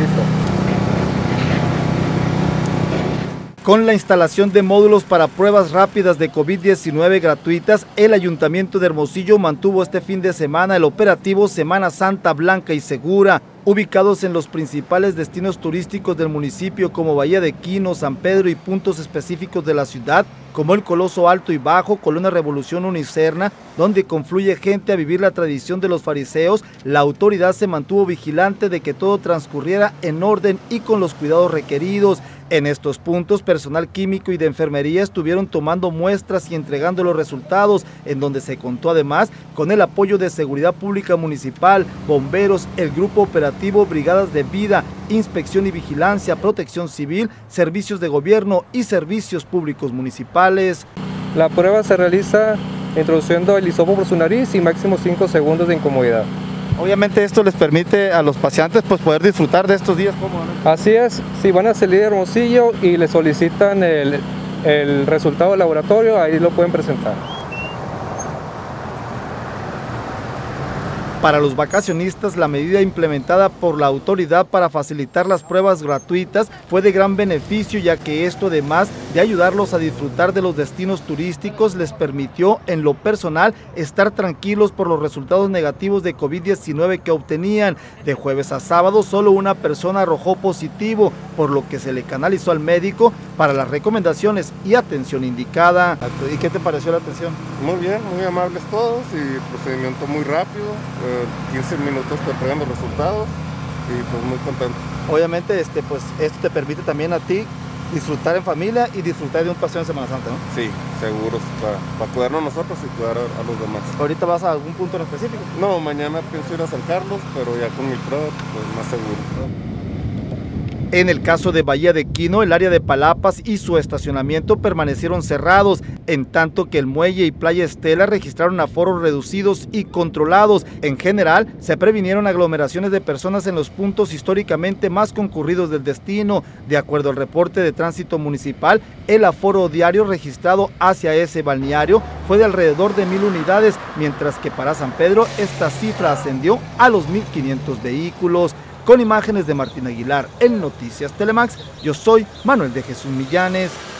Listo. Con la instalación de módulos para pruebas rápidas de COVID-19 gratuitas, el Ayuntamiento de Hermosillo mantuvo este fin de semana el operativo Semana Santa Blanca y Segura, ubicados en los principales destinos turísticos del municipio como Bahía de Quino, San Pedro y puntos específicos de la ciudad, como el Coloso Alto y Bajo, Colonia Revolución Unicerna, donde confluye gente a vivir la tradición de los fariseos. La autoridad se mantuvo vigilante de que todo transcurriera en orden y con los cuidados requeridos. En estos puntos, personal químico y de enfermería estuvieron tomando muestras y entregando los resultados, en donde se contó además con el apoyo de Seguridad Pública Municipal, bomberos, el Grupo Operativo, Brigadas de Vida, Inspección y Vigilancia, Protección Civil, Servicios de Gobierno y Servicios Públicos Municipales. La prueba se realiza introduciendo el hisopo por su nariz y máximo 5 segundos de incomodidad. Obviamente esto les permite a los pacientes pues poder disfrutar de estos días cómodamente. Así es, si van a salir de Hermosillo y le solicitan el resultado del laboratorio, ahí lo pueden presentar. Para los vacacionistas, la medida implementada por la autoridad para facilitar las pruebas gratuitas fue de gran beneficio, ya que esto, además de ayudarlos a disfrutar de los destinos turísticos, les permitió en lo personal estar tranquilos por los resultados negativos de COVID-19 que obtenían. De jueves a sábado, solo una persona arrojó positivo, por lo que se le canalizó al médico para las recomendaciones y atención indicada. ¿Y qué te pareció la atención? Muy bien, muy amables todos y procedimiento muy rápido. 15 minutos te entregan los resultados y pues muy contento. Obviamente pues esto te permite también a ti disfrutar en familia y disfrutar de un paseo en Semana Santa, ¿no? Sí, seguros, para cuidarnos nosotros y cuidar a los demás. ¿Ahorita vas a algún punto en específico? No, mañana pienso ir a San Carlos, pero ya con mi prueba pues más seguro. En el caso de Bahía de Quino, el área de Palapas y su estacionamiento permanecieron cerrados, en tanto que el muelle y Playa Estela registraron aforos reducidos y controlados. En general, se previnieron aglomeraciones de personas en los puntos históricamente más concurridos del destino. De acuerdo al reporte de tránsito municipal, el aforo diario registrado hacia ese balneario fue de alrededor de 1,000 unidades, mientras que para San Pedro esta cifra ascendió a los 1,500 vehículos. Con imágenes de Martín Aguilar en Noticias Telemax, yo soy Manuel de Jesús Millanes.